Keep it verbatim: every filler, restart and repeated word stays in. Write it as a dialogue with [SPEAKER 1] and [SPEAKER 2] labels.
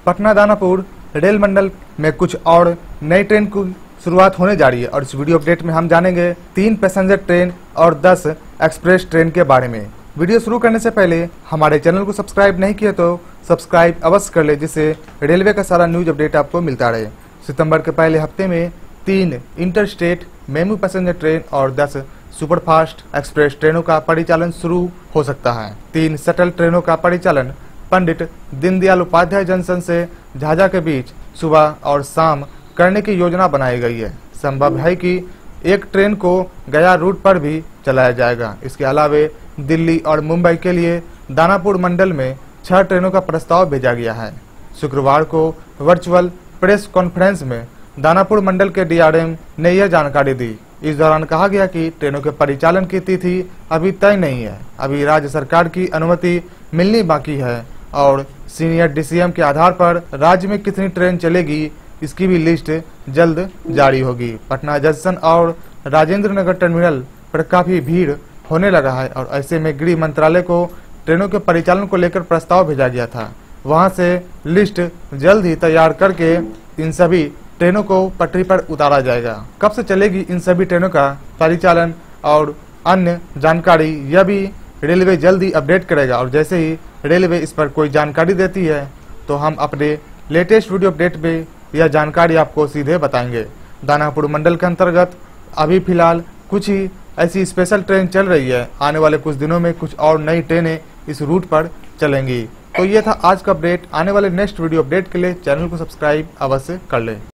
[SPEAKER 1] Patna Danapur rail मंडल में कुछ और नई ट्रेन की शुरुआत होने जा रही है और इस वीडियो अपडेट में हम जानेंगे तीन पैसेंजर ट्रेन और दस एक्सप्रेस ट्रेन के बारे में। वीडियो शुरू करने से पहले हमारे चैनल को सब्सक्राइब नहीं किया तो सब्सक्राइब अवश्य कर ले, जिससे रेलवे का सारा न्यूज अपडेट आपको मिलता रहे। सितंबर के पहले हफ्ते में तीन इंटरस्टेट मेमू पैसेंजर ट्रेन और दस सुपरफास्ट एक्सप्रेस ट्रेनों का परिचालन शुरू हो सकता है। तीन शटल ट्रेनों का परिचालन पंडित दीनदयाल उपाध्याय जंक्शन से झाझा के बीच सुबह और शाम करने की योजना बनाई गई है। संभव है कि एक ट्रेन को गया रूट पर भी चलाया जाएगा। इसके अलावे दिल्ली और मुंबई के लिए दानापुर मंडल में छह ट्रेनों का प्रस्ताव भेजा गया है। शुक्रवार को वर्चुअल प्रेस कॉन्फ्रेंस में दानापुर मंडल के डीआरएम ने यह जानकारी दी। इस दौरान कहा गया कि ट्रेनों के परिचालन की तिथि अभी तय नहीं है। अभी राज्य सरकार की अनुमति मिलनी बाकी है और सीनियर डीसीएम के आधार पर राज्य में कितनी ट्रेन चलेगी इसकी भी लिस्ट जल्द जारी होगी। पटना जंक्शन और राजेंद्र नगर टर्मिनल पर काफी भीड़ होने लगा है और ऐसे में गृह मंत्रालय को ट्रेनों के परिचालन को लेकर प्रस्ताव भेजा गया था। वहां से लिस्ट जल्द ही तैयार करके इन सभी ट्रेनों को पटरी पर उतारा जाएगा। कब से चलेगी इन सभी ट्रेनों का परिचालन और अन्य जानकारी यह भी रेलवे जल्द ही अपडेट करेगा और जैसे ही रेलवे इस पर कोई जानकारी देती है तो हम अपने लेटेस्ट वीडियो अपडेट में यह जानकारी आपको सीधे बताएंगे। दानापुर मंडल के अंतर्गत अभी फिलहाल कुछ ही ऐसी स्पेशल ट्रेन चल रही है। आने वाले कुछ दिनों में कुछ और नई ट्रेनें इस रूट पर चलेंगी। तो ये था आज का अपडेट। आने वाले नेक्स्ट वीडियो अपडेट के लिए चैनल को सब्सक्राइब अवश्य कर लें।